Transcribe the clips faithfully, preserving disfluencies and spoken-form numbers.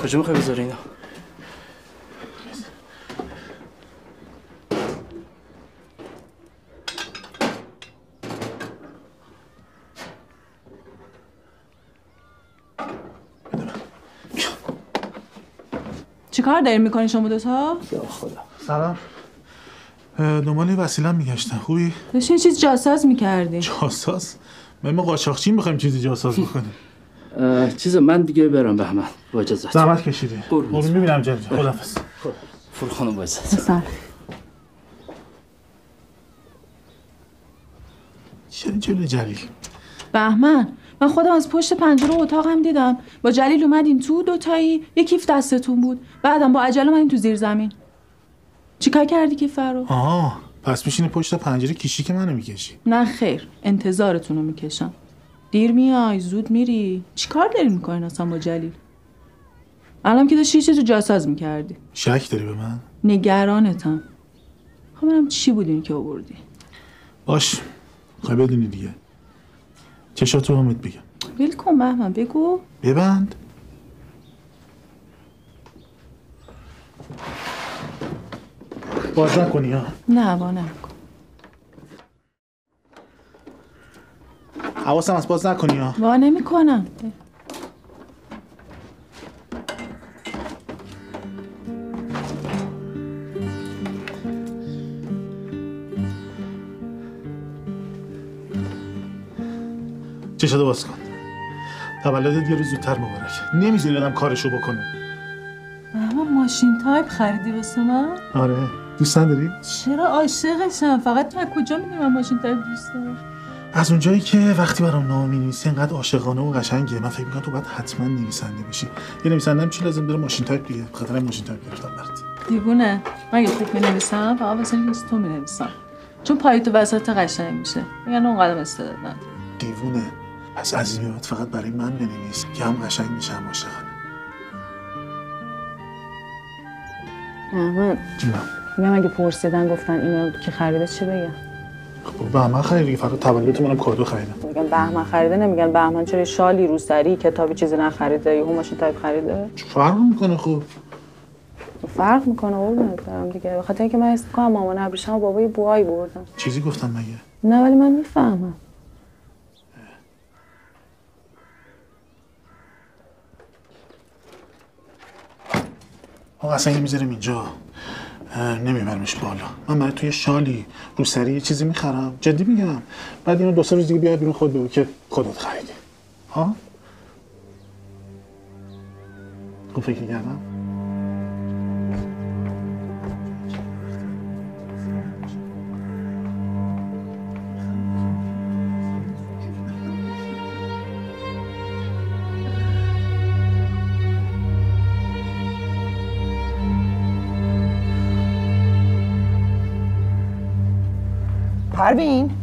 کجا میخوای بذاری اینا؟ چی کار داریم میکنی شما دوتا؟ یا خدا. سلام. دنبال وسیله‌ام میگشتم. خوبی؟ داشتی یه چیز جاساز میکردی. جاساز؟ ما ما قاچاقچی میخوایم چیزی جاساز بکنیم. چیز من دیگه برم بهمن با اجازت. زحمت کشیدی. قربون میبینم جلد. خداحافظ. فرو خانم با اجازت. سلام. چرا جلوی جلیل؟ بهمن من خودم از پشت پنجره اتاقم دیدم با جلیل اومدین تو دوتایی، یه کیف دستتون بود، بعدم با عجله اومدین تو زیر زمین. چیکار کردی کیف رو؟ آها پس میشینی پشت پنجره کیشی که منو میکشی؟ نه خیر، انتظارتون رو میکشم. دیر میای زود میری. چیکار داری میکنین اصلا با جلیل؟ الان که داشتی یه چیزو جاساز میکردی. شک داری به من؟ نگرانتم. خب منم چی بودین که آوردی؟ باش خواهی بدونی دیگه. چشاتو همت بگم. ول کن بهمن بگو. ببند. باز نکنی ها. نه با نکن. حواسم از باز نکنی ها. با نمی کنم. چشاتو باز کن. تولدت یه روز زودتر مبارک. نمیذاری آدم کارشو بکنه. اما ماشین تایپ خریدی واسه من؟ آره دوست نداری؟ چرا عاشقشم؟ فقط تو کجا میدونی من ماشین تایپ دوست دارم؟ از اونجایی که وقتی برام نامه می‌نویسی اینقدر عاشقانه و قشنگه، من فکر می‌کنم تو باید حتما نویسنده بشی. یه نویسنده هم چی لازم داره؟ ماشین تایپ دیگه. به خاطر ماشین تایپ گرفتم برات. دیوونه. من یه خوب می‌نویسم، فقط واسه اینکه تو می‌نویسم. چون پای تو وسط قشنگ میشه. میگن اون قدم استعداد نداره. دیوونه. پس از این بعد فقط برای من بنویس که هم قشنگ میشه هم عاشقانه. احمد جونم. میگم اگه پرسیدن گفتن اینو که خریده چی بگم؟ خب بهمن خریده دیگه، فقط تولدت منم کادو خریدم. میگن بهمن خریده، نمیگن بهمن چرا شالی روسری کتابی چیزی نخریده یهو ماشین تایپ خریده؟ فرق میکنه خب. فرق میکنه قربونت برم دیگه. به خاطر اینکه من حس می‌کنم مامان ابریشم و بابای بوهای بردن. چیزی گفتم مگه؟ نه ولی من میفهمم. آقا اصلا اینو میذاریم اینجا، نمیبرمش بالا. من برای توی شالی روسری یه چیزی میخرم، جدی میگم. بعد اینو دو سه روز دیگه بیاد بیرون خود بگو که خودت خریدی. ها؟ خوب فکر کردم. پروین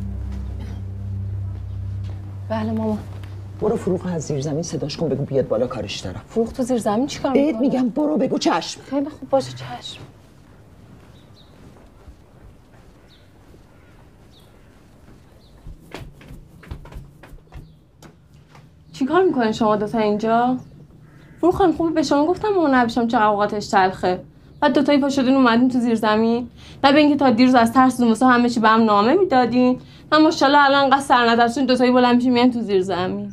بله مامان. برو فروغ از زیر زمین صداش کن بگو بیاد بالا کارش دارم. فروغ تو زیر زمین چیکار میکنه؟ بهت میگم برو بگو چشم. خیلی خوب باشه چشم. چیکار میکنین شما دوتا اینجا؟ فروغ خانم خوبه به شما گفتم مامان ابریشم چه اوقاتش تلخه. بعد دوتایی پا شدین اومدین تو زیر زمین. نه به اینکه تا دیروز از ترستون واسه همه چی به هم نامه میدادین. نه ماشاءالله الان انقدر سرنظرتون دوتایی بلند میشین میان تو زیر زمین.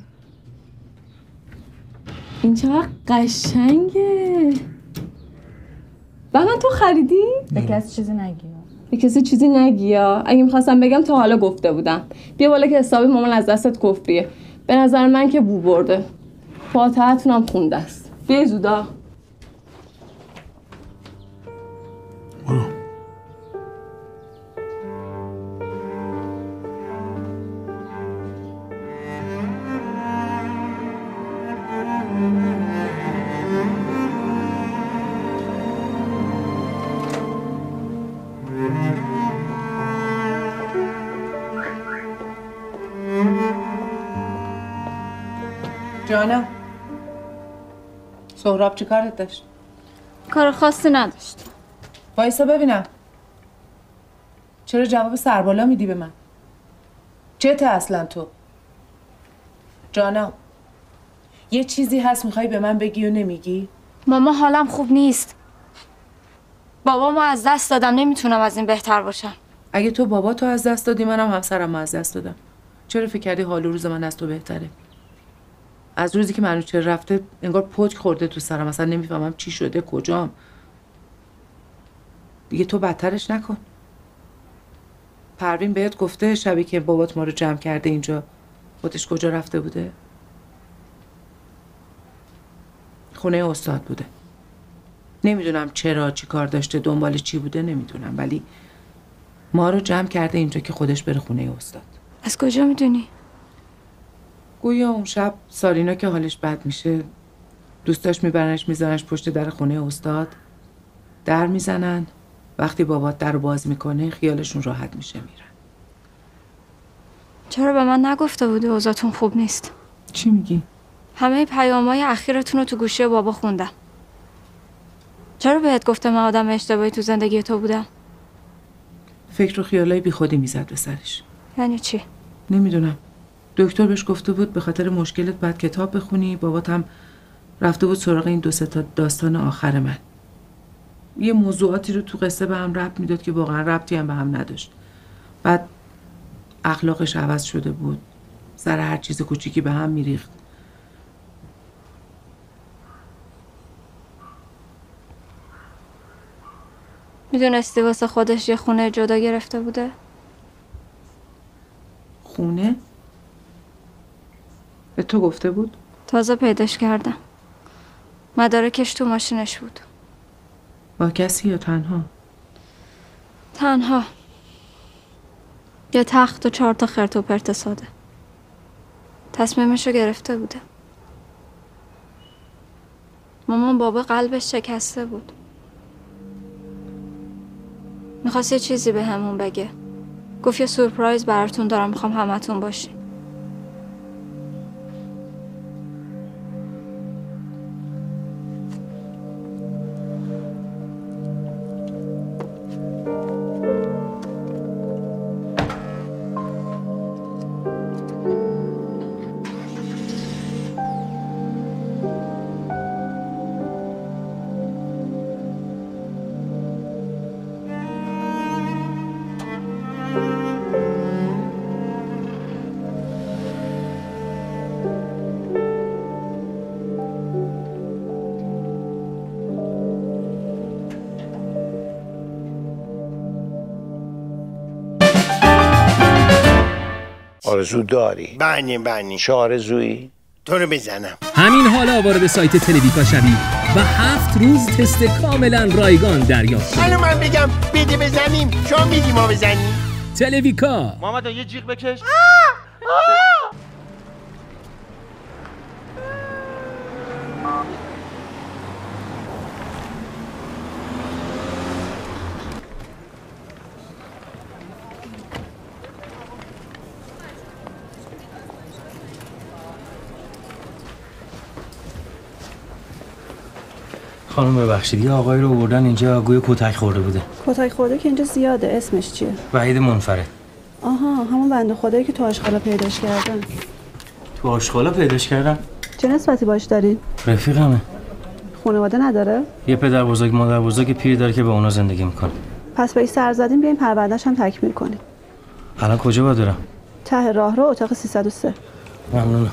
این چقدر قشنگه. بابا تو خریدی؟ به کسی چیزی نگی. به کسی چیزی نگی. اگه میخواستم بگم تا حالا گفته بودم. بیا بالا که حسابی مامان از دستت کفریه. به نظر من که بو برده. فاتحتون هم خونده است. بیا زودا. برو. جانم سهراب چی کارت داشت؟ کار خاصی نداشت. وایسا ببینم. چرا جواب سربالا میدی به من؟ چته اصلا تو؟ جانم یه چیزی هست میخوای به من بگی و نمیگی؟ ماما حالم خوب نیست. بابامو از دست دادم، نمیتونم از این بهتر باشم. اگه تو بابا تو از دست دادی، منم همسرمو از دست دادم. چرا فکر کردی حال و روز من از تو بهتره؟ از روزی که منوچهر رفته انگار پتک خورده تو سرم، اصلا نمیفهمم چی شده، کجام. دیگه تو بدترش نکن. پروین بهت گفته شبی که بابات ما رو جمع کرده اینجا خودش کجا رفته بوده؟ خونه استاد بوده. نمیدونم چرا، چی کار داشته، دنبال چی بوده نمیدونم، ولی ما رو جمع کرده اینجا که خودش بره خونه استاد. از کجا میدونی؟ گویا اون شب سارینا که حالش بد میشه دوستاش میبرنش میزنش پشت در خونه استاد، در میزنن، وقتی بابات در رو باز میکنه خیالشون راحت میشه میرن. چرا به من نگفته بودی اوضاعتون خوب نیست؟ چی میگی؟ همه پیام‌های اخیرتون رو تو گوشی بابا خوندم. چرا بهت گفته من آدم اشتباهی تو زندگی تو بودم؟ فکر و خیالای بی خودی میزد به سرش. یعنی چی؟ نمیدونم. دکتر بهش گفته بود به خاطر مشکلت باید کتاب بخونی. بابات هم رفته بود سراغ این دو سه تا داستان آخر من. یه موضوعاتی رو تو قصه به هم ربط میداد که واقعا ربطی هم به هم نداشت. بعد اخلاقش عوض شده بود. سر هر چیز کوچیکی به هم میریخت. میدونستی واسه خودش یه خونه جدا گرفته بوده؟ خونه؟ به تو گفته بود؟ تازه پیداش کردم. مدارکش تو ماشینش بود. با کسی یا تنها؟ تنها. یه تخت و چهار تا خرت و پرت ساده. تصمیمشو گرفته بوده. مامان بابا قلبش شکسته بود. میخواست یه چیزی به همون بگه. گفت یه سورپرایز براتون دارم، میخوام همتون باشین. آرزو داری؟ بله بله. چه آرزویی؟ تو رو بزنم. همین حالا وارد سایت تلویکا شوید و هفت روز تست کاملا رایگان دریافت کنید. حالا من بگم بده بزنیم، شما میدی ما بزنیم. تلویکا. محمد یه جیغ بکش. خانم ببخشید، یه آقایی رو آوردن اینجا گویا کتک خورده بوده. کتک خورده که اینجا زیاده. اسمش چیه؟ وحید منفرد. آها، همون بنده خدایی که تو آشغالا پیداش کردن. تو آشغالا پیداش کردن؟ چه نسبتی باش دارین؟ رفیقمه. خانواده نداره؟ یه پدر بزرگ مادر بزرگ پیر داره که به اونا زندگی میکنه. پس بهش سر زدیم، بیاین پروندهش هم تکمیل کنیم. الان کجا باید برم؟ ته راه رو اتاق سیصد و سه. ممنونم.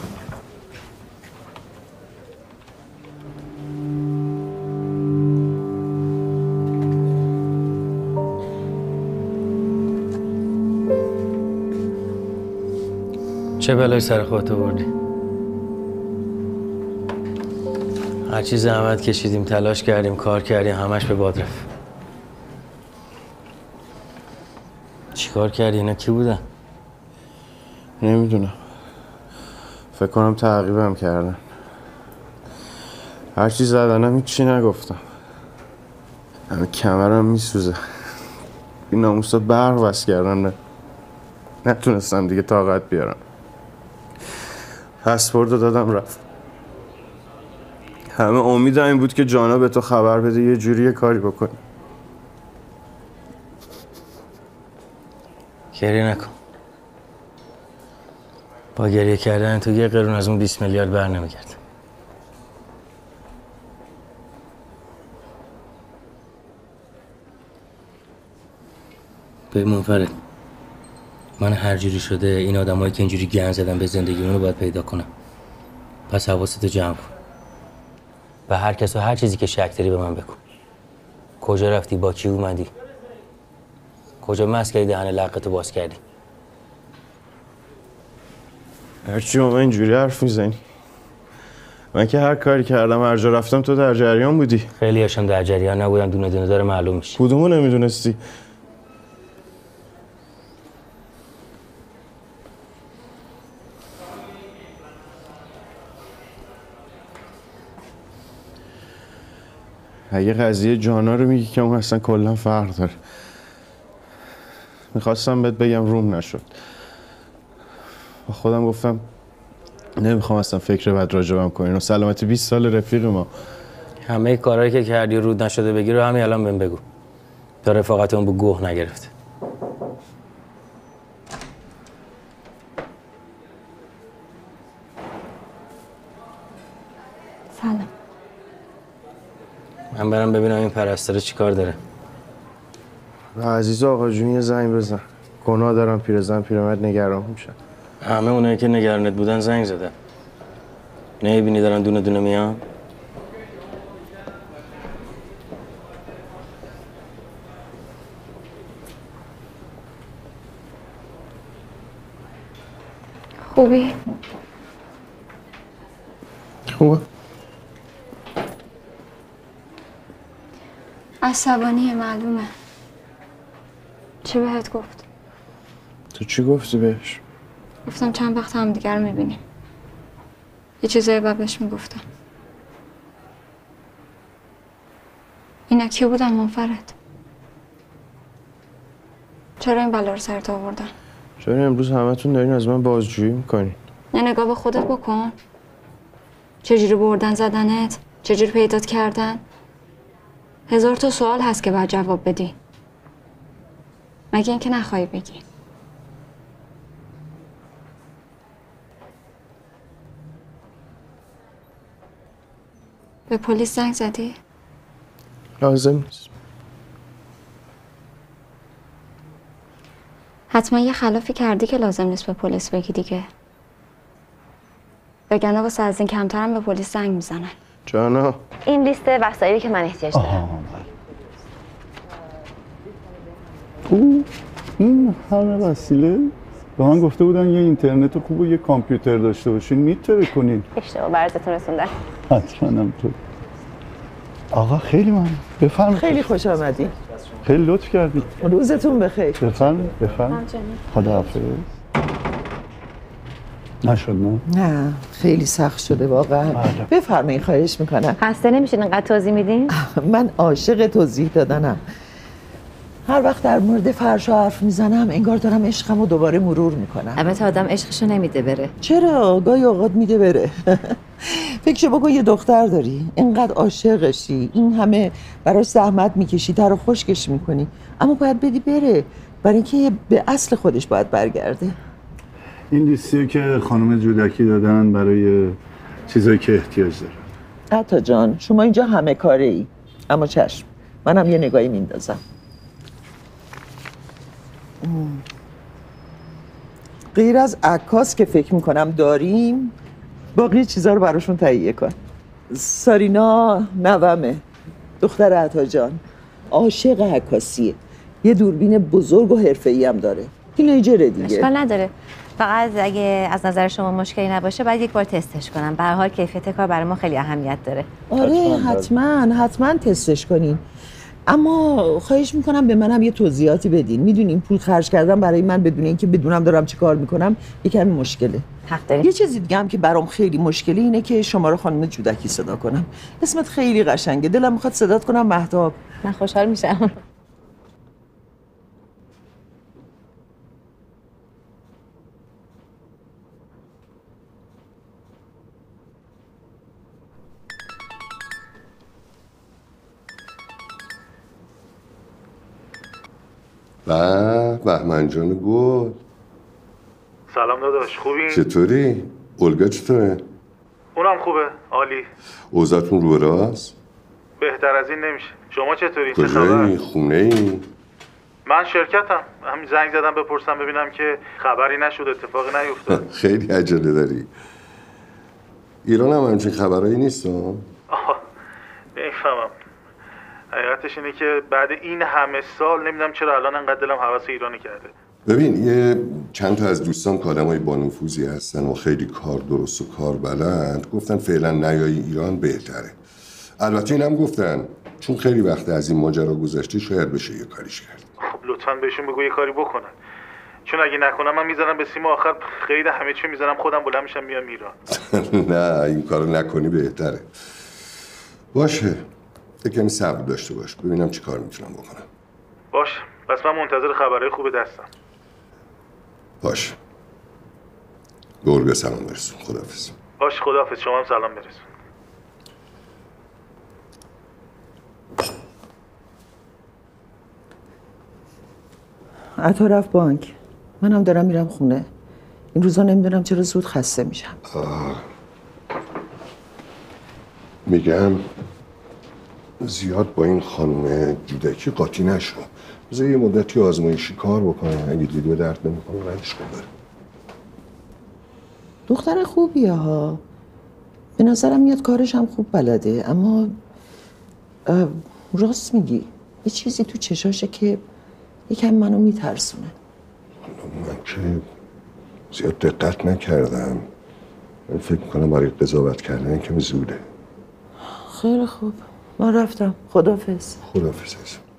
چه بلایی سر خودت آوردی؟ هر چیز زحمت کشیدیم، تلاش کردیم، کار کردیم، همش به باد رفت. چی کار کردی؟ اینا کی بودن؟ نمیدونم. فکر کنم تعقیبم کردن. هر چی زدنم هیچی نگفتم. همه کمرم میسوزه. این ناموسا برق وصل کردن. نتونستم دیگه طاقت بیارم. پسورد رو دادم رفت. همه امیدم این بود که جانا به تو خبر بده یه جوری یه کاری بکنی. گریه نکن. با گریه کردن تو یه قرون از اون بیست میلیارد بر نمیگرد. به منفرد من هر جوری شده این آدمایی که اینجوری گند زدن به زندگی اونو باید پیدا کنم. پس حواستو جمع کن. و هر کس و هر چیزی که شک داری به من بگو. کجا رفتی؟ با کی اومدی؟ کجا مست کردی دهن لقتو باز کردی؟ هرچی با من اینجوری حرف میزنی؟ من که هر کاری کردم هر جا رفتم تو در جریان بودی. خیلی هاشم در جریان نبودن، دونه دونه داره معلوم میشه. کدومو نمیدونستی؟ اگه قضیه جانا رو میگی که اون اصلا کلا فرق داره. میخواستم بهت بگم روم نشد. با خودم گفتم نمیخوام اصلا فکر بد راجبم کنین و سلامتی بیست سال رفیق ما. همه کارهایی که کردی رود نشده بگی رو همین الان بهم بگو تا رفاقت اون به گوه نگرفته. سلام. من برم ببینم این پرستاره چی کار داره. و عزیز آقا جون یه زنگ بزن. گناه دارم پیرزن پیرمرد نگران میشن. همه اونایی که نگرانت بودن زنگ زدن. نمیبینی دارن دونه دونه میان؟ خوبی؟ خوبه. عصبانیه معلومه. چه بهت گفت؟ تو چی گفتی بهش؟ گفتم چند وقت هم دیگر رو میبینیم. یه چیزایی باید بهش میگفتم. اینا کی بودن منفرد؟ چرا این بلا رو سرت آوردن؟ چرا امروز همتون دارین از من بازجویی میکنین؟ یه نگاه به خودت بکن. چجوری بردن زدنت؟ چجوری پیدات کردن؟ هزار تا سوال هست که باید جواب بدی. مگه اینکه نخواهی بگی. به پلیس زنگ زدی؟ لازم نیست. حتما یه خلافی کردی که لازم نیست به پلیس بگی دیگه. وگرنه واسه از این کمترم به پلیس زنگ میزنن. جانا این لیست وسایلی که من احتیاج دارم. او این همه وسیله به من گفته بودن یه اینترنت خوب و یه کامپیوتر داشته باشین میتره کنین. اشتباه براتون رسوندن. حتما هم تو. آقا خیلی ممنون. بفرمایید. خیلی خوش آمدین. خیلی لطف کردید. روزتون بخیر. بفرمایید بفرمایید. خداحافظ. نشد نه؟ نه خیلی سخت شده واقعا. بفرمایید خواهش میکنم. خسته نمیشین انقدر توضیح میدین؟ من عاشق توضیح دادنم. هر وقت در مورد فرشا حرف میزنم انگار دارم عشقمو دوباره مرور میکنم. البته آدم عشقشو نمیده بره. چرا؟ گاهی اوقات میده بره. فکر بکن یه دختر داری، اینقدر عاشقشی، این همه براش زحمت میکشی، تر و خشکش میکنی، اما باید بدی بره برای اینکه به اصل خودش باید برگرده. این لیستی که خانم جودکی دادن برای چیزایی که احتیاج داره. عطا جان شما اینجا همه کاره ای، اما چشم منم یه نگاهی میندازم. غیر از عکاس که فکر میکنم داریم، باقی چیزا رو براشون تهیه کن. سارینا نومه، دختر عطا جان، عاشق عکاسیه، یه دوربین بزرگ و حرفه‌ای هم داره. تینیجره دیگه. اشکال نداره، فقط اگه از نظر شما مشکلی نباشه باید یک بار تستش کنم. به هر حال کیفیت کار برای ما خیلی اهمیت داره. آره حتما حتما تستش کنین، اما خواهش میکنم به منم یه توضیحاتی بدین. میدونین پول خرج کردم برای من بدون اینکه بدونم دارم چی کار میکنم یکم مشکله. حق داری. یه چیزی دیگه هم که برام خیلی مشکلی اینه که شما رو خانم جودکی صدا کنم. اسمت خیلی قشنگه، دلم میخواد صدات کنم مهتاب. من خوشحال میشم. به بهمن جان گل. سلام داداش، خوبی؟ چطوری؟ اولگا چطوره؟ اونم خوبه، عالی. اوضاعتون رو راست؟ بهتر از این نمیشه. شما چطوری؟ کجایی؟ خونه ای؟ من شرکتم. همین زنگ زدم بپرسم ببینم که خبری نشد، اتفاقی نیفتاد. خیلی عجله داری. ایران هم همچین خبرایی نیست ها؟ آها نمیفهمم. حقیقتش اینه که بعد این همه سال نمیدونم چرا الان انقدر دلم هوس ایرانی کرده. ببین یه چند تا از دوستان که آدمای با نفوذی هستن و خیلی کار درست و کار بلند گفتن فعلا نیای ایران بهتره. البته اینم گفتن چون خیلی وقت از این ماجرا گذشته شاید بشه یه کاریش کرد. خب لطفاً بهشون بگو یه کاری بکنن. چون اگه نکنم من میذارم به سیم آخر خرید همه چی میذارم خودم بلند میشم میام ایران. نه این کارو نکنی بهتره. باشه. یه کمی صبر داشته باش ببینم چی کار میتونم بکنم. باش پس من منتظر خبرهای خوب دستم. باش. به اولگا سلام برسون. خداحافظ. باش خداحافظ. شما هم سلام برسون. عطا رفت بانک. منم دارم میرم خونه. این روزا نمیدونم چرا زود خسته میشم. آه. میگم زیاد با این خانم جودکی قاطی نشو. بذار یه مدتی آزمایشی کار بکنه. اگه دیدی به درد نمیکنه ردش کن بره. دختر خوبیه ها. به نظرم میاد کارش هم خوب بلده، اما راست میگی یه چیزی تو چشاشه که یکم منو میترسونه. من که زیاد دقت نکردم. من فکر میکنم برای قضاوت کردن کمی زوده. خیلی خوب من رفتم. خداحافظ. خداحافظ.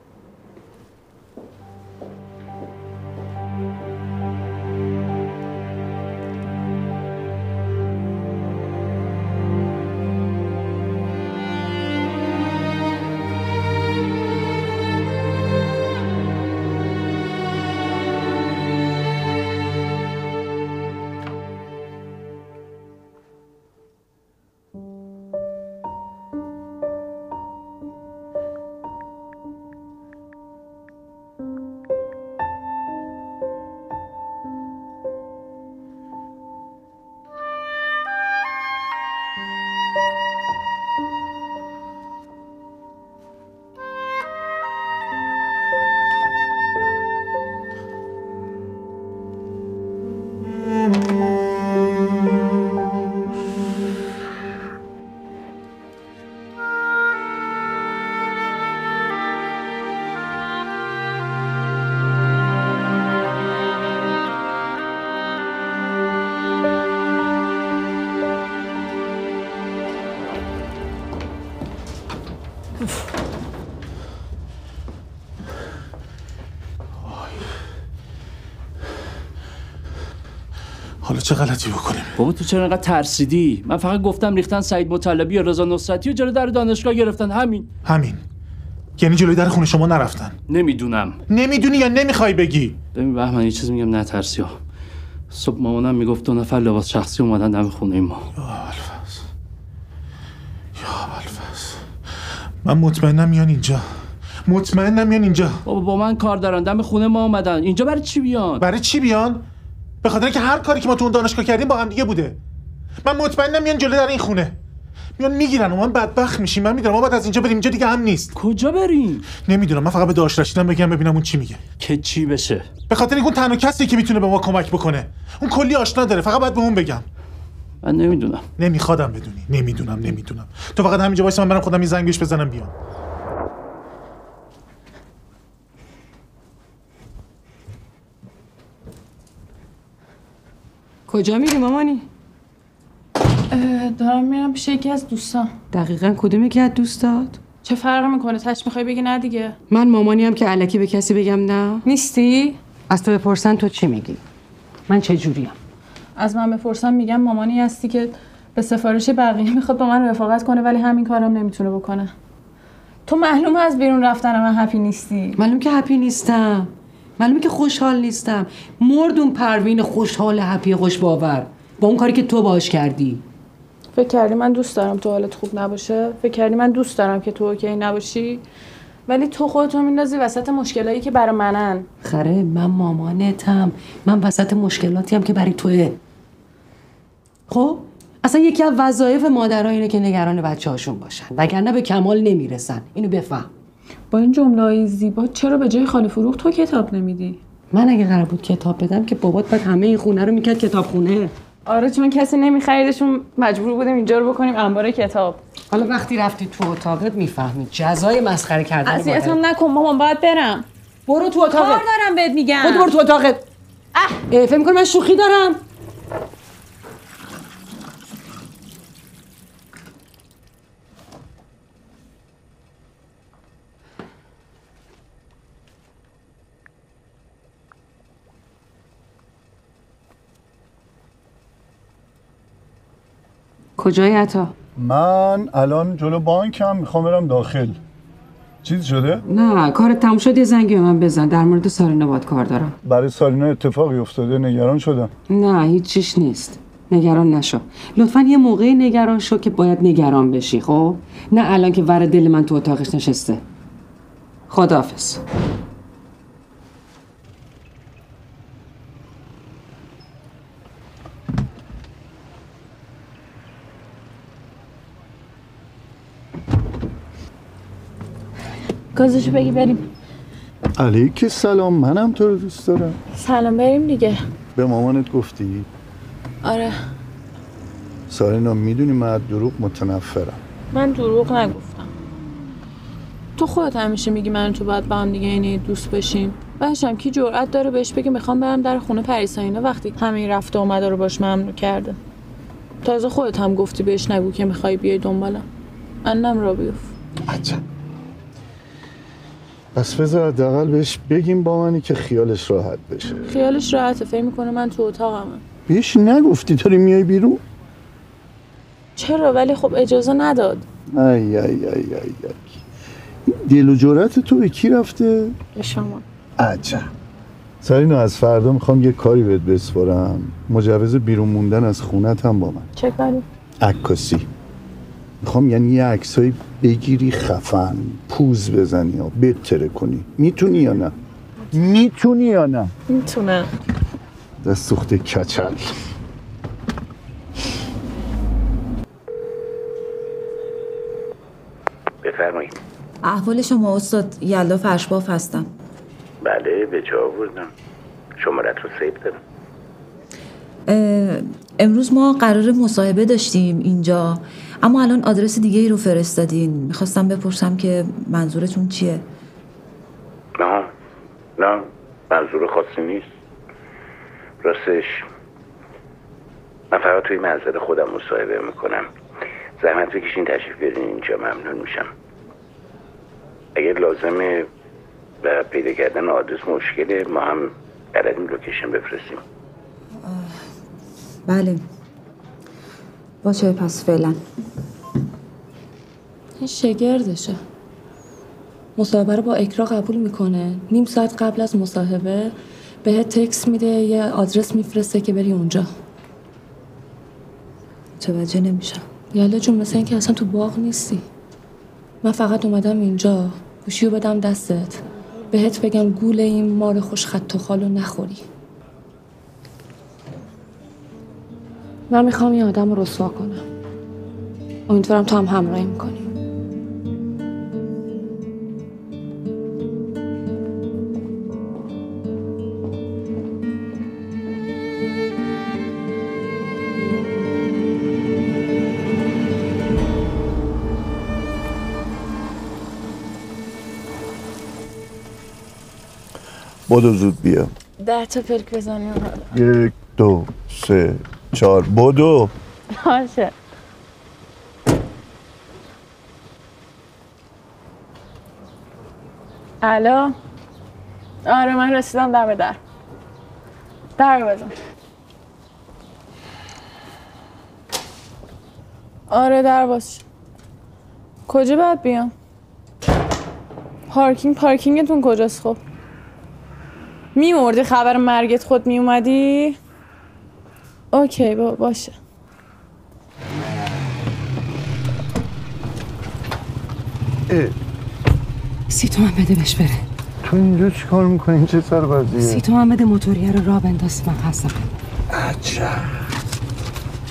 حالا چه غلطی بکنیم؟ بابا تو چرا انقدر ترسیدی؟ من فقط گفتم ریختن سعید مطلبی یا رضا نصرتی و جلوی در دانشگاه گرفتن. همین همین یعنی جلوی در خونه شما نرفتن؟ نمیدونم. نمیدونی یا نمیخوای بگی؟ ببین بهمن یه چیز میگم نترسی ها. صبح مامانم میگفت دو نفر لباس شخصی اومدن دم خونه ما. یا ابوالفضل یا ابوالفضل من مطمئنم میان اینجا. مطمئنم میان اینجا. بابا با من کار دارن دم خونه ما اومدن. اینجا برای چی بیان؟ برای چی بیان؟ به خاطر اینکه هر کاری که ما تو اون دانشگاه کردیم با هم دیگه بوده. من مطمئنم میان جلوی در این خونه. میان میگیرن و من بدبخت میشیم. من میدونم ما باید از اینجا بریم. اینجا دیگه هم نیست. کجا بریم؟ نمیدونم. من فقط به داش رشیدم بگم ببینم اون چی میگه. که چی بشه؟ به خاطر اینکه اون تنها کسیه که میتونه به ما کمک بکنه. اون کلی آشنا داره. فقط باید به اون بگم. من نمیدونم. نمیخوادم بدونی. نمیدونم نمیدونم. تو فقط همینجا وایس من برم خودم این زنگ بهش بزنم بیام. کجا میری مامانی؟ دارم میرم پیش یکی از دوستان. دقیقاً کدوم یکی از دوستات؟ چه فرقی میکنه؟ تاش میخوای بگی نه دیگه؟ من مامانی هم که الکی به کسی بگم نه؟ نیستی؟ از تو بپرسن تو چی میگی؟ من چه جوریم؟ از من بپرسن میگم مامانی هستی که به سفارش بقیه میخواد با من رفاقت کنه ولی همین کارم نمیتونه بکنه. تو معلومه از بیرون رفتن من هپی نیستی. معلومه که هپی نیستم. معلومه که خوشحال نیستم. مردون پروین خوشحال هپی خوش باور با اون کاری که تو باهاش کردی. فکر کردی من دوست دارم تو حالت خوب نباشه؟ فکر کردی من دوست دارم که تو اوکی نباشی؟ ولی تو خودتو میندازی وسط مشکلایی که برای منن. خره من مامانتم. من وسط مشکلاتی هم که برای توئه. خب اصلا یکی از وظایف مادرها اینه که نگران بچه‌هاشون باشن وگرنه به کمال نمیرسن. اینو بفهم. با این جمله‌های زیبا چرا به جای خاله فروخ تو کتاب نمیدی؟ من اگه قرار بود کتاب بدم که بابات بعد همه این خونه رو میکرد کتابخونه. آره چون کسی نمیخریدشون مجبور بودیم اینجا رو بکنیم انبار کتاب. حالا وقتی رفتی تو اتاقت میفهمی جزای مسخره کردن مادر. اذیتم نکن مامان، باید برم. برو تو اتاقت. کار دارم بهت میگم. خود برو تو اتاقت. اه فکر می‌کنی من شوخی دارم؟ کجای عطا؟ من الان جلو بانکم، میخوام برم داخل. چیز شده؟ نه کارت تموم شد یه زنگی به من بزن، در مورد سارینا باید کار دارم. برای سارینا اتفاقی افتاده؟ نگران شدم. نه هیچ چیش نیست، نگران نشو. لطفاً یه موقعی نگران شو که باید نگران بشی، خب؟ نه الان که ور دل من تو اتاقش نشسته. خداحافظ. گازشو بگی بریم. علیک سلام، منم تو رو دوست دارم. سلام، بریم دیگه. به مامانت گفتی؟ آره. سارینا میدونی من از دروغ متنفرم. من دروغ نگفتم. تو خودت همیشه میگی من تو باید با هم دیگه اینه دوست بشیم. باشم کی جرئت داره بهش بگه میخوام برم در خونه پریساینا وقتی همین رفته اومده رو باش ممنوع کرده. تازه خودت هم گفتی بهش نگو که میخوای بیای دنبالم. انم را بیوف. عجب. پس بذار حداقل بهش بگیم با منی که خیالش راحت بشه. خیالش راحته، فکر میکنه من تو اتاقمم. بهش نگفتی داری میای بیرون؟ چرا؟ ولی خب اجازه نداد. ای ای ای ای ای دل و جرأت تو به کی رفته؟ به شما. عجب. سارینا از فردا میخوام یه کاری بهت بسپارم. مجوز بیرون موندن از خونت هم با من. چه کاری؟ عکاسی. میخوام یعنی یه عکسایی بگیری خفن، پوز بزنی یا بتره کنی. میتونی یا نه؟ میتونی یا نه؟ میتونم. دست سوخته کچل. بفرمایید. احوال شما استاد؟ یلا فرشباف هستم. بله به جا آوردم. شمارت رو سیو دارم. امروز ما قرار مصاحبه داشتیم اینجا، اما الان آدرس دیگه ای رو فرستادین. میخواستم بپرسم که منظورتون چیه؟ نه نه منظور خاصی نیست. راستش من فقط توی منزل خودم مصاحبه میکنم. زحمت بکشین تشریف بیارین اینجا، ممنون میشم. اگر لازمه و پیدا کردن آدرس مشکله، ما هم بلدیم لوکیشن بفرستیم. بله باشه پس فعلا. این شگردشه. مصاحبه رو با اکرا قبول میکنه، نیم ساعت قبل از مصاحبه بهت تکست میده، یه آدرس میفرسته که بری اونجا. متوجه نمیشم. یالا جون مثل این که اصلا تو باغ نیستی. من فقط اومدم اینجا گوشی رو بدم دستت، بهت بگم گول این مار خوش خط و خالو نخوری. من میخوام این آدم رو رسوا کنم. امیدوارم تو هم همراهی میکنی. بدو زود بیا. ده تا پلک بزنیم. یک دو سه چهار بدو. باشه. الو. آره من رسیدم دم در. در بزن. آره در باز. کجا باید بیام؟ پارکینگ پارکینگتون کجاست خب؟ میمردی خبر مرگت خود میومدی؟ اوکی با باشه. اه. سی تومن بده بهش بره. تو اینجا چی کار میکنی؟ این چه سربازیه؟ سی تومن بده موتوریه رو راه بنداز، من هستم. عجب.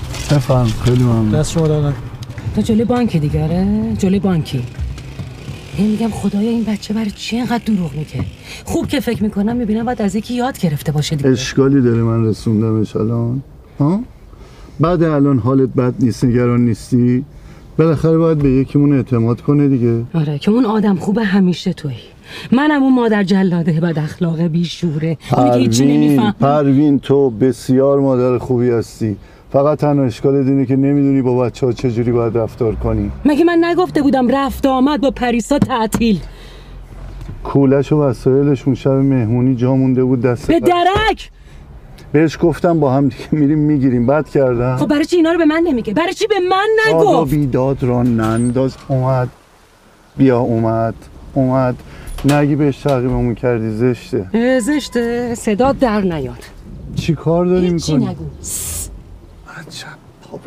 بفهم خیلی ممنون. دست شما دادن. تو جلوی بانکی دیگه؟ آره جلوی بانکی. هی میگم خدایا این بچه برای چی اینقدر دروغ میگه؟ خوب که فکر میکنم میبینم باید از یکی یاد گرفته باشه دیگه. اشکالی داره من رسوندمش الان؟ ها؟ بعد الان حالت بد نیست، نگران نیستی؟ بالاخره باید به یکیمون اعتماد کنه دیگه. آره که اون آدم خوبه همیشه تویی. منم اون مادر جلاده بد اخلاقه بیشوره اونی که هیچی نمیفهم. پروین تو بسیار مادر خوبی هستی، فقط تنها اشکال اینه که نمیدونی با بچه ها چجوری باید رفتار کنی. مگه من نگفته بودم رفت آمد با پریسا تعطیل؟ کولش و وسایلشون شب مهمونی جا مونده بود دست به درک. بهش گفتم با هم دیگه میریم میگیریم، بد کردم. خب برای چی اینا رو به من نمیگه؟ برای چی به من نگفت؟ آقا بیداد را ننداز. اومد بیا اومد اومد نگی بهش تعقیبمون کردی، زشته. زشته؟ صدا در نیاد. چی کار داری میکنی؟ چی نگو. عجب بابا.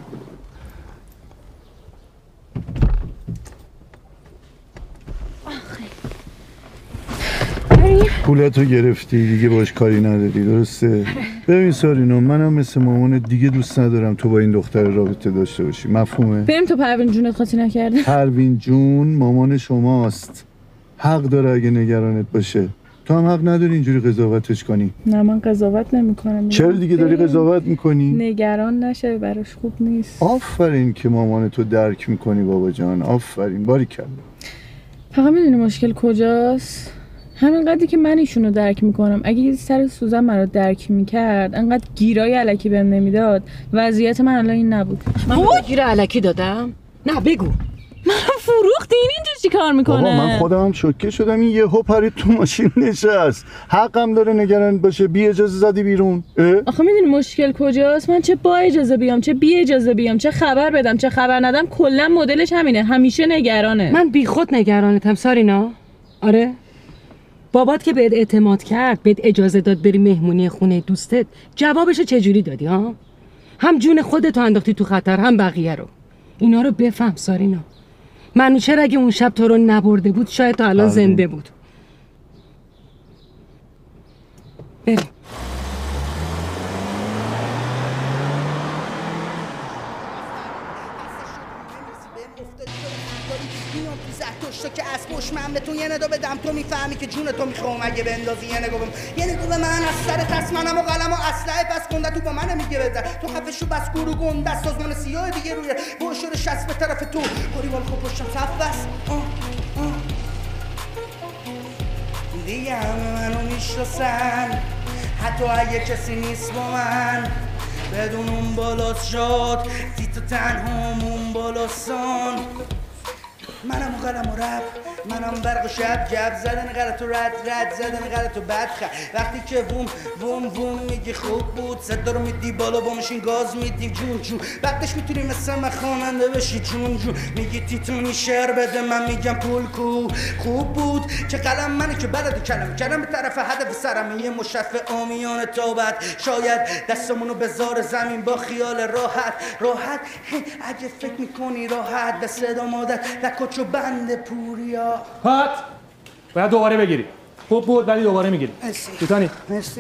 پولتو گرفتی دیگه، باش کاری نداری، درسته؟ ببین سارینو، منم مثل مامان دیگه دوست ندارم تو با این دختر رابطه داشته باشی، مفهومه؟ بریم تو پروین جونت خاطی نکرده. پروین جون مامان شماست، حق داره اگه نگرانت باشه. تو هم حق نداری اینجوری قضاوتش کنی. نه من قضاوت نمیکنم. چرا دیگه داری قضاوت میکنی؟ نگران نشه، براش خوب نیست. آفرین که مامان تو درک میکنی بابا جان، آفرین، باریکلا. فقط میدونی مشکل کجاست؟ همین قدری که من ایشونو درک میکنم، اگه یه سر سوزن منو درک میکرد، انقدر گیرای الکی بهم نمیداد، وضعیت من الان این نبود. من گیر الکی دادم؟ نه بگو. من فروختی، این اینجا چی کار میکنه؟ بابا من خودم هم شوکه شدم، این یهو پرید تو ماشین نشست. حقم داره نگران باشه، بی اجازه زدی بیرون. آخه میدونی مشکل کجاست؟ من چه با اجازه بیام، چه بی اجازه بیام، چه خبر بدم، چه خبر ندم، کلا مدلش همینه، همیشه نگرانه. من بی خود نگرانتم سارینا. آره؟ بابات که بهت اعتماد کرد، بهت اجازه داد بری مهمونی خونه دوستت، جوابشو چجوری دادی ها؟ هم جون خودتو انداختی تو خطر، هم بقیه رو. اینا رو بفهم سارینا. منوچهر اگه اون شب تو رو نبرده بود شاید تا الان زنده بود. بریم. که از پشت من به تو یه ندو بدم، تو میفهمی که جون تو میخوام اگه بندازی یه نگو بم یه نگو به من از سر تس منم و قلم و اسلحه پس گنده تو با من میگه بزن تو خفشو بس گورو گنده است سازمان سیاه دیگه روی بوشور شست به طرف تو قریبال خوب پشتم صف بس دیگه همه منو میشناسن حتی اگه کسی نیست با من بدون اون بالاست شد تیتو تنهامون بالاستان منم و قلم و رب منم برق و شب جب زدن غلط و رد رد زدن غلط و بد خب وقتی که بوم بوم بوم میگی خوب بود صدا رو میدی بالا با ماشین گاز میدی جون جون بعدش میتونی مثل من خواننده بشی جون جون میگی تیتونی شعر بده من میگم پول کو خوب بود که قلم منی که بلد کلم کلم به طرف هدف سرم یه مشرف آمیان تابت شاید دستمونو بذار زمین با خیال راحت راحت اگه فکر میکنی راحت به صدا مادر لکوچو بند پوریا پات باید دوباره بگیری خوب بود ولی دوباره میگیری تیتانی مرسی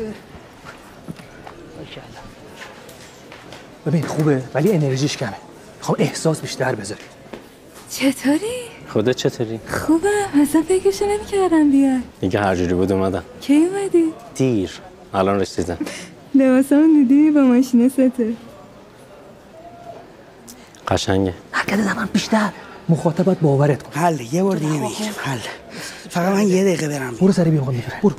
ببین خوبه ولی انرژیش کمه میخوام احساس بیشتر بذاری چطوری؟ خودت چطوری؟ خوبه اصلا فکرشو نمی‌کردم بیاد دیگه هر جوری بود اومدم کی اومدی؟ دیر الان رسیدم لباسامو دیدی با ماشین سته قشنگه حرکت زمان بیشتر مخاطبت باورت کن حل یه بار دیگه میگم حل فقط من یه دقیقه برم برو سری بیام میگیره برو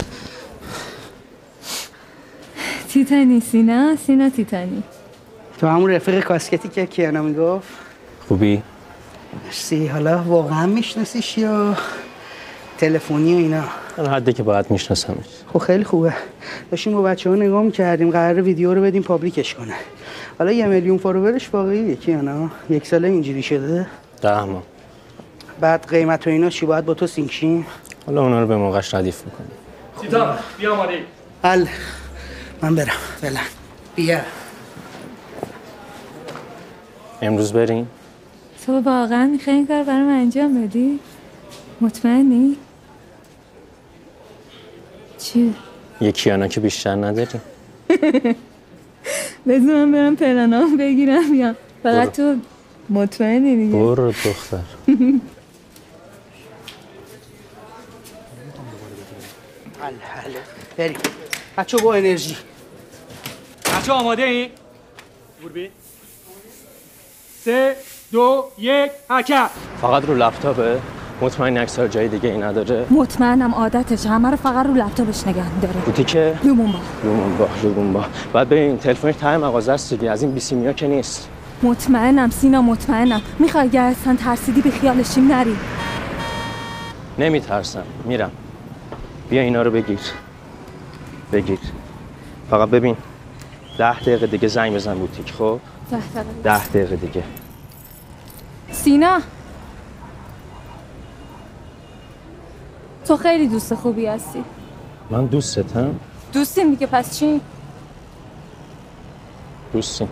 تیتانی سینا سینا تیتانی تو همون رفیق کاسکتی که کیانا میگفت خوبی؟ مرسی حالا واقعا میشناسیش یا تلفنی و اینا؟ حالا حدی که باید میشناسمش خب خیلی خوبه داشتیم با بچه ها نگاه میکردیم قراره ویدیو رو بدیم پابلیکش کنه حالا یه میلیون فالوورش واقعیه کیانا یک ساله اینجوری شده ده ماه بعد قیمت و اینا چی باید با تو سینکشیم؟ حالا اونا رو به موقعش ردیف میکنیم تیتا بیا آماده حل من برم فعلا بیا امروز بریم؟ تو واقعا میخوای این کار برام انجام بدی؟ مطمئنی؟ چی؟ یه کیانا که بیشتر نداریم بذار من برم پلنام بگیرم بیام فقط تو مطمئنی دیگه برو دختر حله بریم بچه با انرژی. بچه آماده این؟ گوربی سه دو یک حرکت. فقط رو لپتاپه؟ مطمئن عکس‌ها جای دیگه ای نداره؟ مطمئنم عادتش همه رو فقط رو لپتاپش نگه داره. بوتیکه؟ لومونبا. لومونبا لومونبا. بعد ببین تلفنش ته مغازه است دیگه، از این بیسیمیا که نیست. مطمئنم سینا مطمئنم. میخوای اگه اصلا ترسیدی بی خیالشیم نری. نمیترسم، میرم. بیا اینا رو بگیر. بگیر. فقط ببین ده دقیقه دیگه زنگ بزن بوتیک. خب ده دقیقه ده دقیقه دیگه. سینا تو خیلی دوست خوبی هستی. من دوستتم؟ دوستیم دیگه، پس چی؟ دوستیم.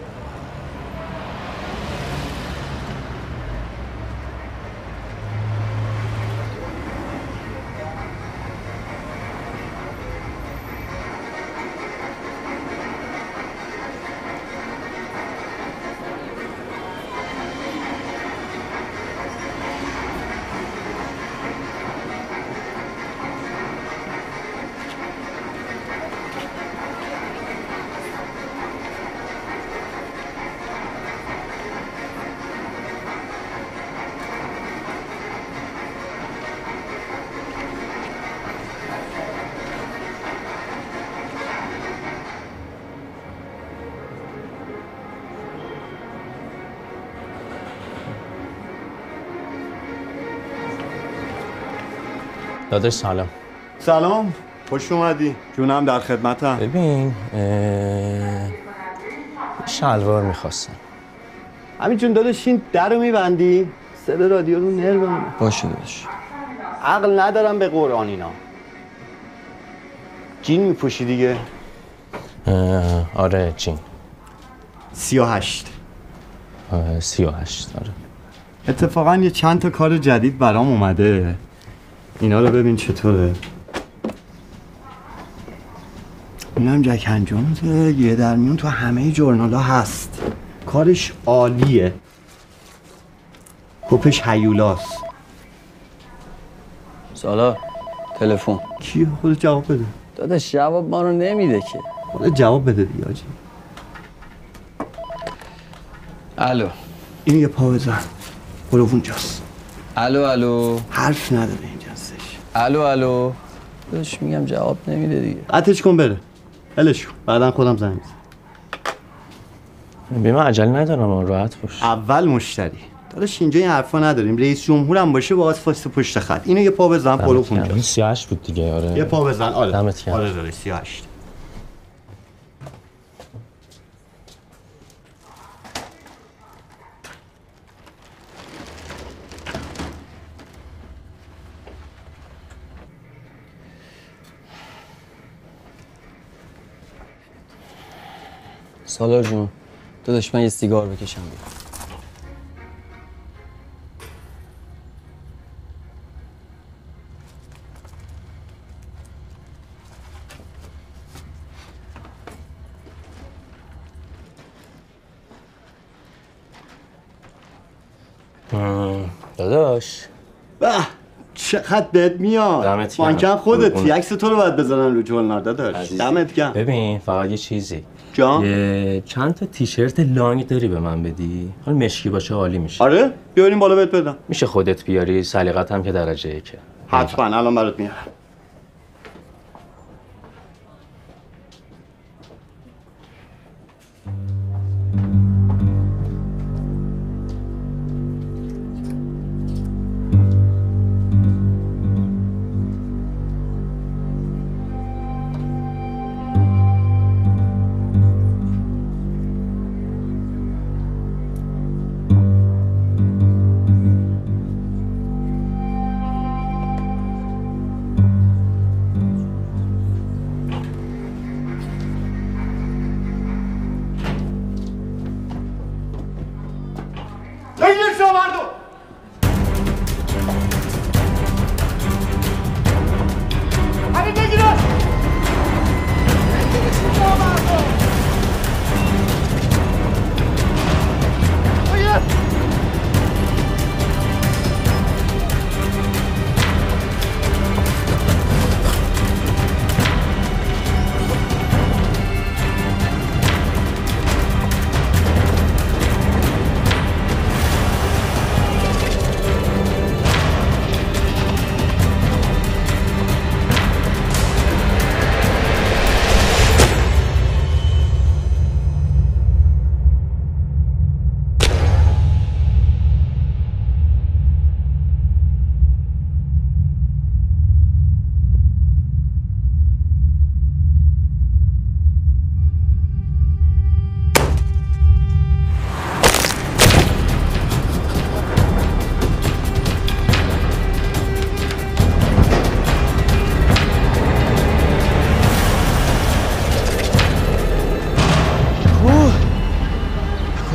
داداش سلام. سلام، خوش اومدی. جونم در خدمتم. ببین شلوار میخواستم. همین جون داداش این در رو میبندی؟ صدا رادیو رو نرمون. باشه داداش. عقل ندارم به قرآن اینا. جین میپوشی دیگه؟ آره جین. سی و هشت. سی و هشت آره. اتفاقا یه چند تا کار جدید برام اومده. اینا رو ببین چطوره. این هم جک هنجونزه، یه در میون تو همه جورنال ها هست. کارش عالیه. کپش هیولاست. سالا تلفن کیه؟ خودت جواب بده. داداش جواب ما رو نمیده که. خودت جواب بده دیگه آجی. الو. این یه پا بزن. برو اونجاست. الو الو. حرف نداره اینجا هستش. الو الو. داداش میگم جواب نمیده دیگه. قطعش کن بره. ولش کن. بعداً خودم زنگ میزنم. بی من عجله ندارم، راحت باش. اول مشتری. داداش اینجا این حرفا نداریم. رئیس جمهورم باشه باهات فاست پشت خط. اینو یه پا بزن برو اونجا. سی و هشت بود دیگه. آره. یه پا بزن. آره. دمت گرم. آره داداش سی و هشت. سالار جون داداش من یه سیگار بکشم بید. داداش به چقدر بهت میاد. دمت گرم. بانکم خودتی. عکس تو رو باید بزنن رو جورنال داداش. دمت گرم. ببین فقط یه چیزی جان؟ یه چند تا تیشرت لانگ داری به من بدی؟ حالا مشکی باشه عالی میشه. آره بیاریم بالا بهت بدم. میشه خودت بیاری؟ سلیقت هم که درجه یکه. حتما الان برات میارم.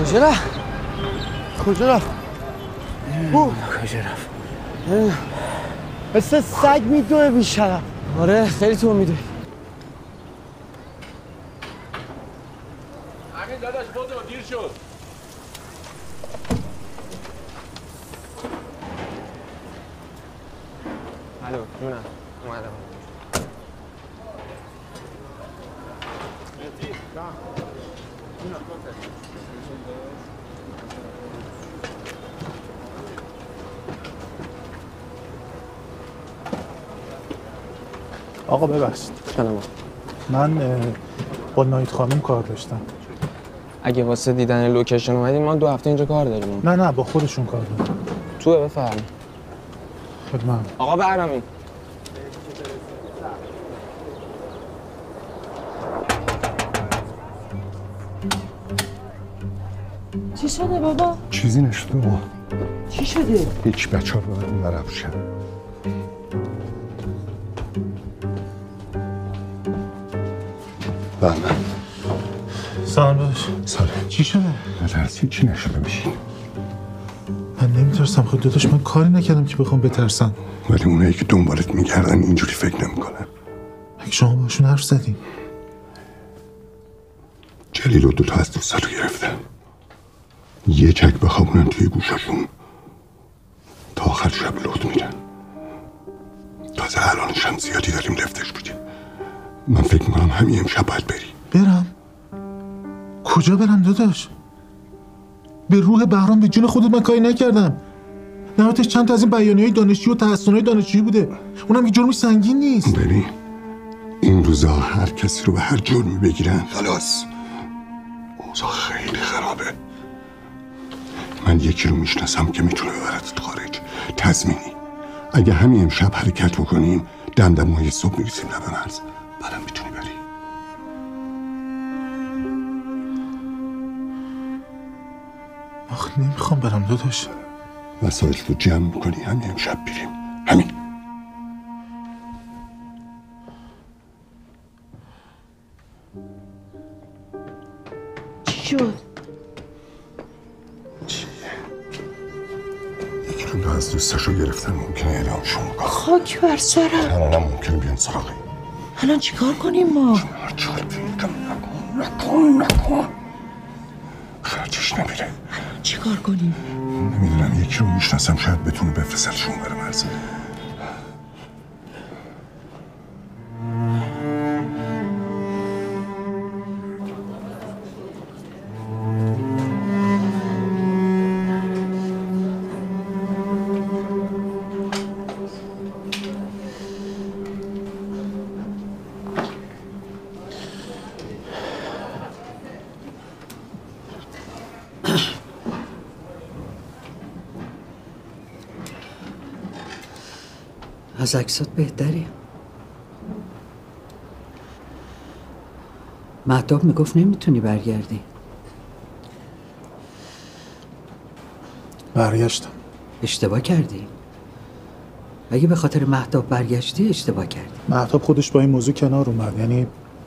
کجا رفت؟ کجا رفت؟ او کجا رفت؟ مثل سگ میدوه بیشترم. آره خیلی تو میدوه. همین داداش بدو دیر شد. الو جونم اومدم. آقا ببخشید. سلام. من اه، با نایت خانم کار داشتم. اگه واسه دیدن لوکیشن اومدین ما دو هفته اینجا کار داریم. نه نه با خودشون کار دارم. توه بفرمایید. خدمت. آقا بهرامی. چی شده بابا؟ چیزی نشده بابا. چی شده؟ یک بچه ها رو اون برم شد. بله. سلام داداش. سلام. چی شده؟ نترسی چی نشده بشین. من نمیترسم خود داداش، من کاری نکردم که بخوام بترسم. ولی اونایی که دنبالت میگردن اینجوری فکر نمیکنن. اگه شما باشون حرف زدین. جلیل و دوتا از دوستا رو گرفتم. یه چک بخوابونن توی گوشاشون تا آخر شب لخت میدن. تازه الانش هم زیادی داریم لفتش بودیم. من فکر میکنم همین امشب باید بری. برم؟ کجا برم داداش؟ به روح بهرام به جون خودت من کاری نکردم. نهایتش چند تا از این بیانیه‌های دانشجو و تحسن‌های دانشجویی بوده. اونم که جرمش سنگین نیست. ببین این روزا هر کسی رو به هر جرمی بگیرن خلاص اوضاع خیلی خرابه. من یکی رو میشناسم که میتونه ببرد خارج تضمینی. اگه همین امشب حرکت بکنیم دمدمای صبح میرسیم لب مرز. بعدم میتونی بری. آخه نمیخوام برم داداش. وسایل رو جمع میکنی همین امشب بریم. همین. چی شد؟ یکی رو از دوستاشو گرفتن ممکنه اعدامشون بکنن. خاک بر سرم. الانم ممکنه بیان سراغی. الان چیکار کنیم ما؟ نکن نکن خرجش نمیره. چیکار کنیم؟ نمیدونم یکی رو میشناسم شاید بتونه بفرستشون بره مرز. از عکسات بهتری. مهتاب میگفت نمیتونی برگردی. برگشتم. اشتباه کردی. اگه به خاطر مهتاب برگشتی اشتباه کردی. مهتاب خودش با این موضوع کنار اومد. یعنی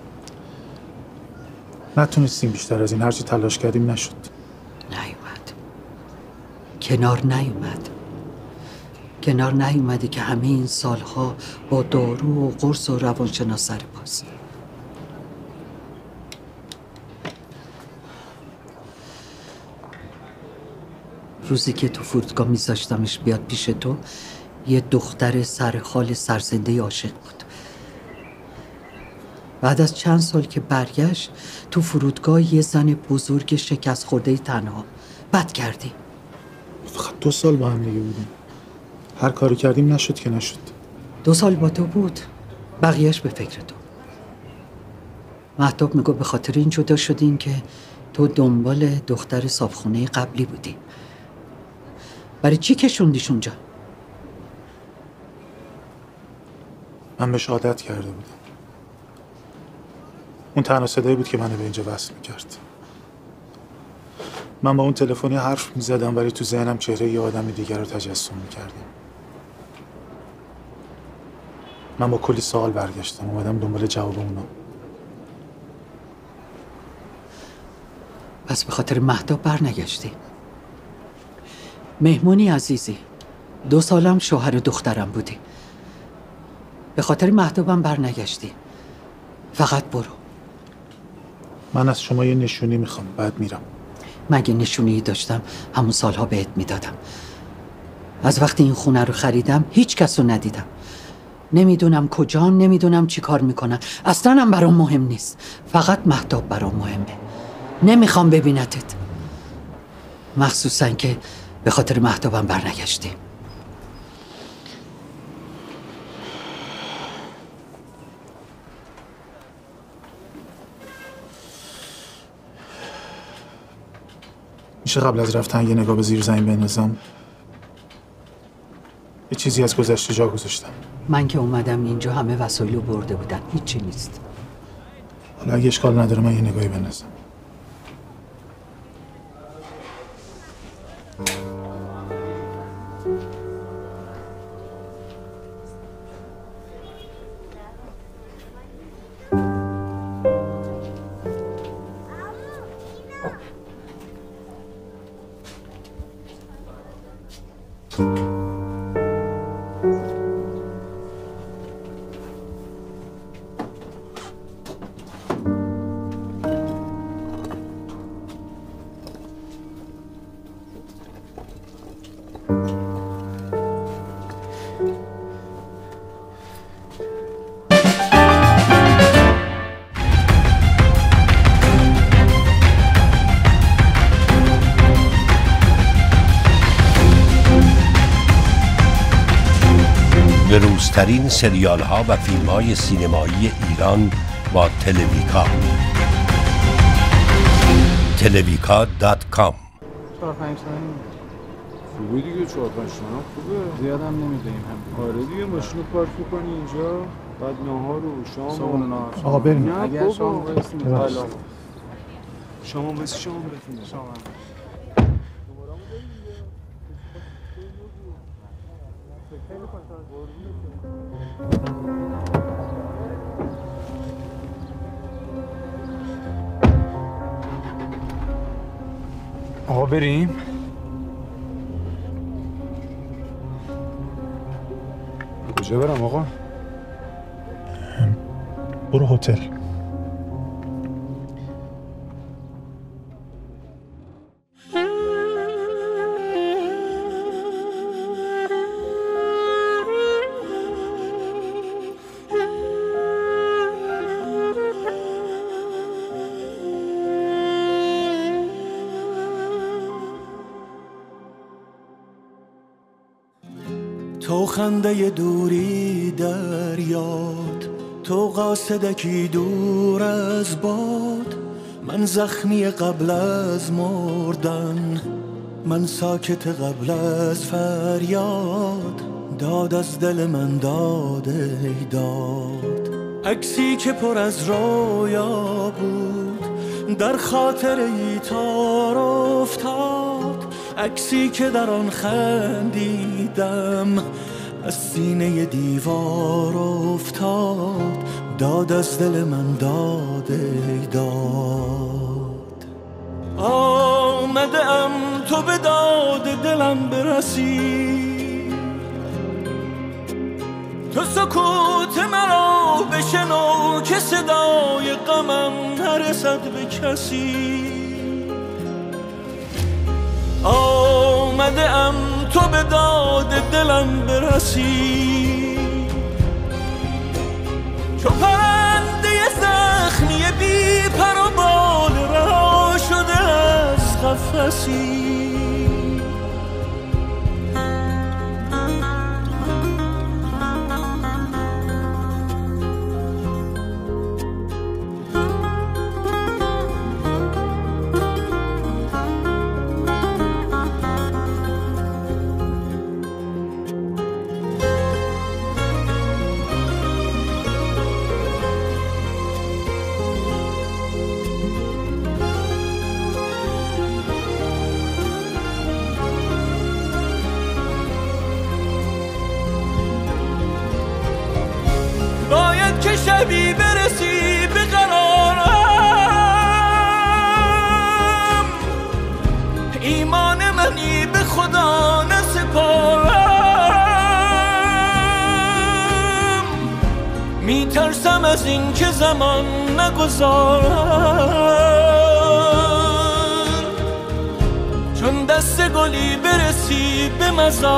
نتونستیم بیشتر از این هرچی تلاش کردیم نشد. نیومد. کنار نیومد. کنار نیومدی که همه این سالها با دارو و قرص و روانشناس سر پاست. روزی که تو فرودگاه میذاشتمش بیاد پیش تو یه دختر سرحال سرزنده عاشق بود. بعد از چند سال که برگشت تو فرودگاه یه زن بزرگ شکست خورده تنها. بد کردی. فقط دو سال با هم دیگه بودیم. هر کاری کردیم نشد که نشد. دو سال با تو بود، بقیهش به فکر تو. مهتاب میگو به خاطر این جدا شدین که تو دنبال دختر صابخونه قبلی بودی. برای چی کشوندیش اونجا؟ من بهش عادت کرده بودم. اون تنها صدایی بود که منو به اینجا وصل میکرد. من با اون تلفنی حرف میزدم ولی تو ذهنم چهره یه آدم دیگر رو تجسم میکردم. من با کلی سوال برگشتم اومدم دنبال جواب اونا. پس به خاطر مهتاب برنگشتی؟ مهمونی عزیزی، دو سالم شوهر دخترم بودی. به خاطر مهتابم برنگشتی. فقط برو. من از شما یه نشونی میخوام، بعد میرم. مگه نشونی داشتم همون سالها بهت میدادم. از وقتی این خونه رو خریدم هیچ کس رو ندیدم. نمیدونم کجان، نمیدونم چی کار میکنن. اصلا هم برام مهم نیست. فقط مهتاب برام مهمه. نمیخوام ببینتت. مخصوصا که به خاطر مهتابم برنگشتی. میشه قبل از رفتن یه نگاه به زیر زمین بندازم؟ یه چیزی از گذشته جا گذاشتم. من که اومدم اینجا همه وسایل رو برده بودن. هیچی نیست. حالا اگه اشکال نداره من یه نگاهی بندازم. ترین سریال ها و فیلم های سینمایی ایران با تلویکا. تلویکا دات کام. چهار پنج تومن خوبه دیگه. چهار پنج تومن خوبه، زیاد هم نمیدهیم. هم آره دیگه ماشین رو پارک کنی اینجا، بعد نهار و شام و نهار. آقا بریم. اگر شام برسیم بالا. شام هم برسی شام برسیم. شام آقا بریم؟ کجا برم آقا؟ برو هتل. تو خنده دوری در یاد، تو قاصدکی دور از باد، من زخمی قبل از مردن، من ساکت قبل از فریاد، داد از دل من داد ای داد. عکسی که پر از رویا بود در خاطر ای تار افتاد، عکسی که در آن خندیدم از سینه دیوار افتاد، داد از دل من داد ای داد. آمده ام تو به داد دلم برسی، تو سکوت مرا بشنو که صدای غمم نرسد به کسی. آمده ام تو به داد دلم برسی، چو پرنده زخمی بی پر و بال رها شده از قفسی. باید که شبی برسی به قرارم، میترسم از این که زمان نگذارم، چون دست گلی برسی به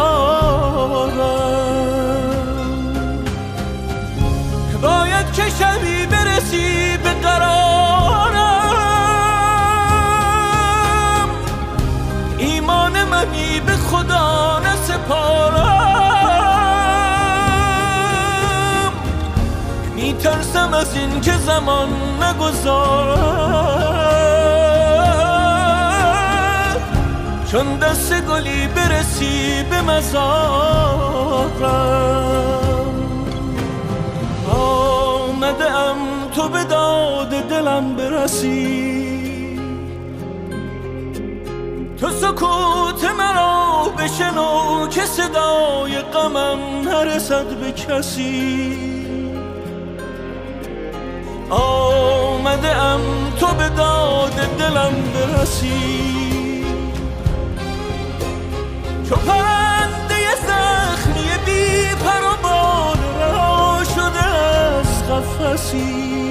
مزارم. باید که شبی برسی به قرارم، ایمان منی به خدا نسپارم. میترسم از این که زمان نگذارم، چون دست گلی برسی به مزارم. آمده ام تو به داد دلم برسی، تو سکوت مرا بشنو که صدای غمم نرسد به کسی. آمده ام تو به داد دلم برسی، چو پرنده زخمی بی پر و بال رها شده از قفسی.